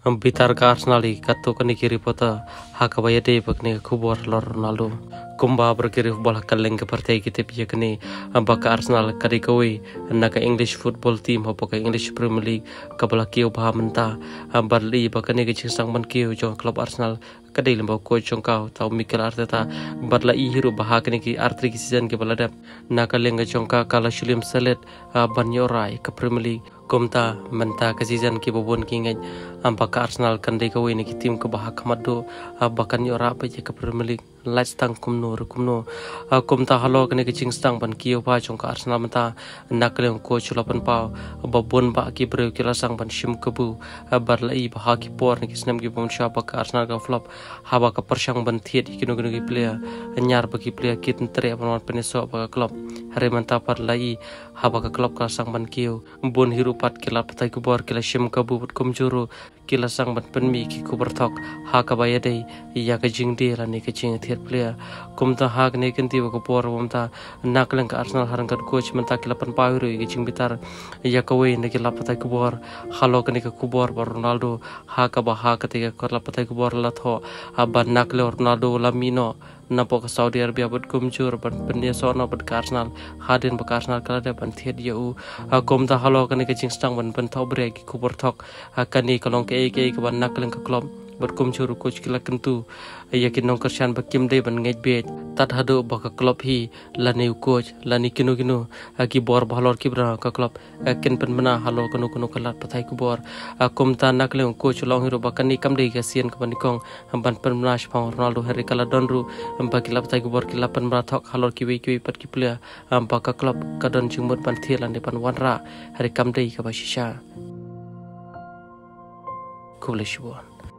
Bitar ka Arsenali kato kani kiri pota hakabaya de bakne kubor lor Ronaldo kumba berkiri bola kaleng ke partai kita pia kani baka Arsenal kadi kawi naka English football team hopo ka English Premier League kabala kiu baha menta barli bakane ke cingsang man kiu jong klub Arsenal kadai lembau coach jong kau tau Mikel Arteta barla i hiru baha kani ki artri ki season ke balada naka lenga jong ka kala Shulim Salet banyorai ke Premier League komta menta ke season ki bobon ki ngaj baka Arsenal kandai kawi ni ki tim ke baha kamado bakan yora pa ke Premier League lights tang kumno kumta halo kene kicing stang ban kiyo pa jong ka Arsenal menta nakleng coach lapan pau babon ba ki breu kila sang ban shim kebu barlai ba ki por ni kisnam ki bom sha ka Arsenal ka flop haba ka persyang ban thiet kino ki player nyar ba ki player kit tre ban peneso ba klub hari menta par lai haba ka klub ka sang ban kiyo bon hiru pat kila patai ku bor kila shim kebu kum juru kila sang ban penmi ki ku bertok ha ka bayade ya ka jing de la ni ka jing player kumta hak ne kenti ko por wamta naklang ka Arsenal harang ka coach menta kilapan pawiro gi jing bitar ya ka we ne kilapata ku bor halo ka ne ka ku bor Ronaldo ha ka ba ha ka te ka lapata ku bor la tho aban nakle Ronaldo Lamino napo ka Saudi Arabia bot kumjur ban pendia sono bot ka Arsenal hadin ba Arsenal kala de ban thiet yu kumta halo ka ne ka jing stang ban tho bre ki ku bor thok ka ni kalong ke ban naklang ka club berkumjur coach kila kentu yakin nong kersian bakim de ban ngej bet tat hado baka klub hi lani coach lani kinu aki bor balor kibra ka klub ken pen mena halo kanu kalat pathai ku bor akum ta nakle coach long hiro bakani kam de gasien ka banikong ban pen mena shpang Ronaldo hari kala donru baki lap pathai ku bor kila pen merathok halor kiwi pat ki player baka klub kadon jingmut ban thielan de pan wanra hari kam de ka bashisha kubleshwon